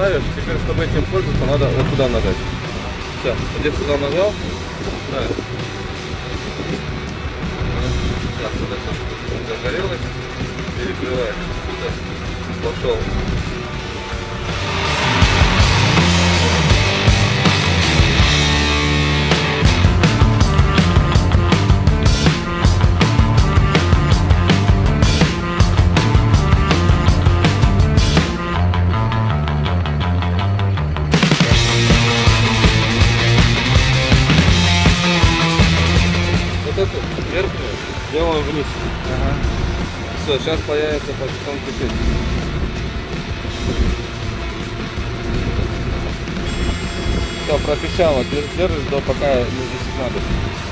ставишь. Теперь, чтобы этим пользоваться, надо вот туда нажать. Все, где сюда нажал. Да. Так, вот это загорелось. Перекрываешь. Пошел. Вот эту верхнюю делаем вниз. Ага. Все, сейчас появится потихоньку сеть. Все, пропищало, держишь до пока не засигналит.